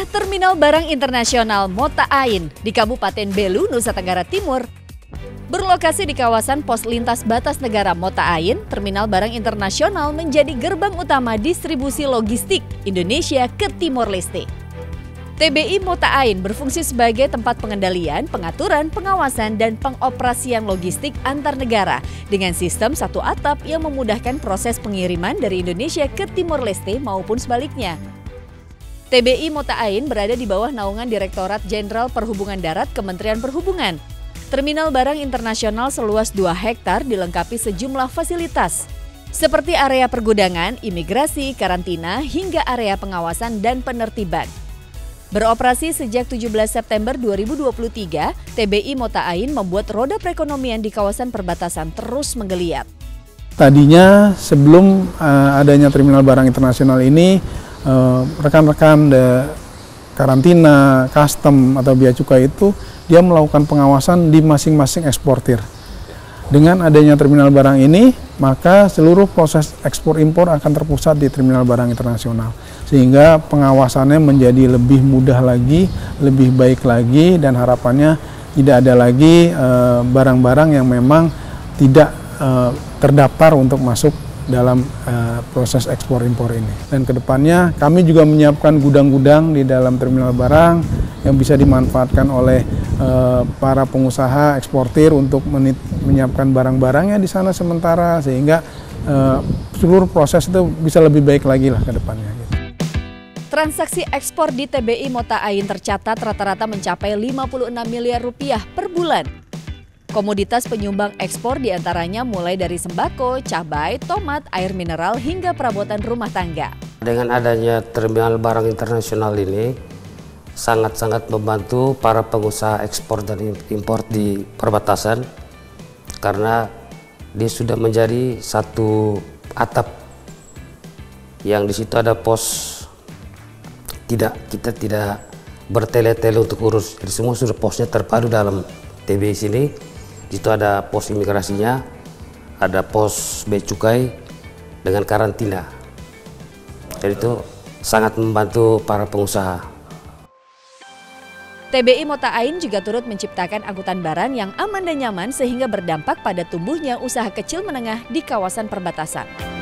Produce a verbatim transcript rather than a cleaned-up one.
Inilah Terminal Barang Internasional Mota Ain di Kabupaten Belu, Nusa Tenggara Timur. Berlokasi di kawasan pos lintas batas negara Mota Ain, Terminal Barang Internasional menjadi gerbang utama distribusi logistik Indonesia ke Timor Leste. T B I Mota Ain berfungsi sebagai tempat pengendalian, pengaturan, pengawasan, dan pengoperasian logistik antar negara dengan sistem satu atap yang memudahkan proses pengiriman dari Indonesia ke Timor Leste maupun sebaliknya. T B I Mota Ain berada di bawah naungan Direktorat Jenderal Perhubungan Darat Kementerian Perhubungan. Terminal Barang Internasional seluas dua hektar dilengkapi sejumlah fasilitas, seperti area pergudangan, imigrasi, karantina, hingga area pengawasan dan penertiban. Beroperasi sejak tujuh belas September dua ribu dua puluh tiga, T B I Mota Ain membuat roda perekonomian di kawasan perbatasan terus menggeliat. Tadinya sebelum uh, adanya Terminal Barang Internasional ini, rekan-rekan uh, karantina, custom atau bea cukai itu dia melakukan pengawasan di masing-masing eksportir. Dengan adanya Terminal Barang ini, maka seluruh proses ekspor impor akan terpusat di Terminal Barang Internasional. Sehingga pengawasannya menjadi lebih mudah lagi, lebih baik lagi, dan harapannya tidak ada lagi barang-barang uh, yang memang tidak uh, terdaftar untuk masuk dalam uh, proses ekspor impor ini. Dan kedepannya kami juga menyiapkan gudang-gudang di dalam terminal barang yang bisa dimanfaatkan oleh uh, para pengusaha eksportir untuk menyiapkan barang-barangnya di sana sementara, sehingga uh, seluruh proses itu bisa lebih baik lagi lah ke depannya. Gitu. Transaksi ekspor di T B I Mota Ain tercatat rata-rata mencapai lima puluh enam miliar rupiah per bulan. Komoditas penyumbang ekspor diantaranya mulai dari sembako, cabai, tomat, air mineral, hingga perabotan rumah tangga. Dengan adanya Terminal Barang Internasional ini, sangat-sangat membantu para pengusaha ekspor dan impor di perbatasan, karena dia sudah menjadi satu atap yang di situ ada pos. Tidak, kita tidak bertele-tele untuk urus, jadi semua sudah posnya terpadu dalam T B I sini. Di situ ada pos imigrasinya, ada pos bea cukai dengan karantina. Jadi itu sangat membantu para pengusaha. T B I Mota Ain juga turut menciptakan angkutan barang yang aman dan nyaman sehingga berdampak pada tumbuhnya usaha kecil menengah di kawasan perbatasan.